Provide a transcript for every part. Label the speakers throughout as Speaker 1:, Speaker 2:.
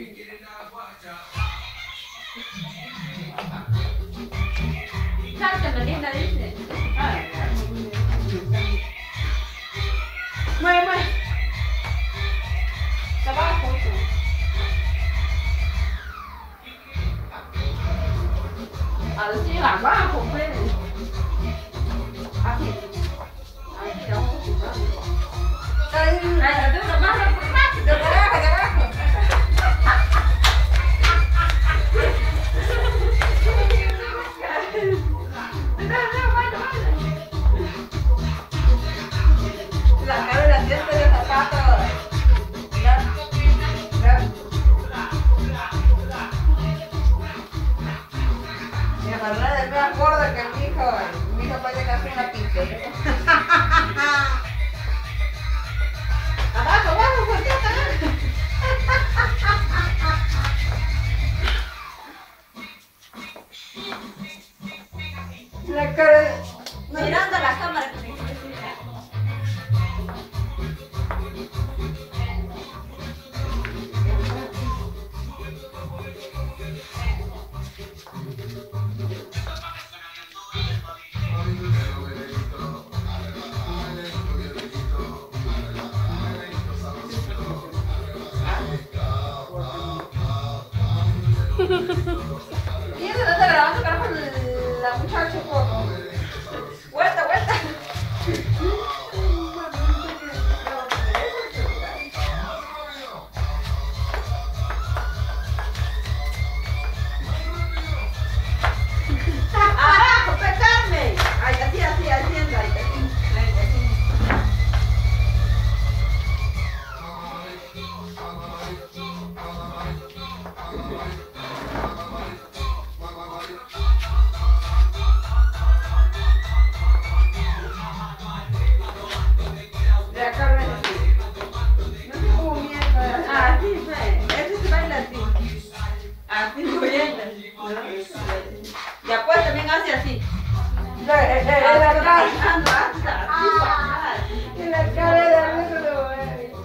Speaker 1: Salta, Mariana, dice.
Speaker 2: Mueve, mueve. Abajo.
Speaker 1: Así, abajo, pues. Así. Así, abajo. Ay, de una más rápido.
Speaker 2: De abajo, de abajo. La cara de la gente de zapatos. Ya. Ya. Me agarré del más gordo que mi hijo. Mi hijo puede casi una pizza. Abajo, abajo, fuertita. La cara de...
Speaker 1: Mirando a la cámara.
Speaker 2: ¿Y eso no está grabando, carajo, la muchacha poco? Vuelta, vuelta. Abajo, pegarme. Ay, así, así, haciendo, ahí, así. De acá ven así. No sé cómo mierda. Ah, así, fe. Eso se baila así. Así, moviendo. Ya pues también hace así. La cara. La cara de arriba lo mueve.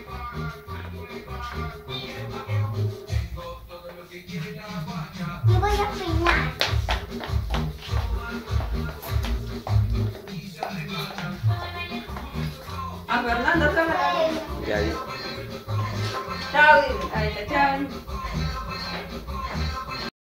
Speaker 3: Me voy a peinar.
Speaker 2: A Fernando solo.
Speaker 4: Ya,
Speaker 2: Chao, dile. Ahí está, chao.